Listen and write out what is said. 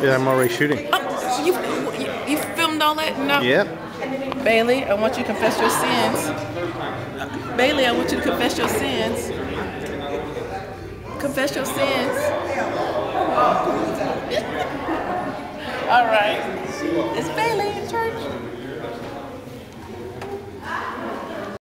Yeah, I'm already shooting. Oh, you filmed all that? No. Yep. Bailey, I want you to confess your sins. Bailey, I want you to confess your sins. Confess your sins. All right. It's Bailey in church.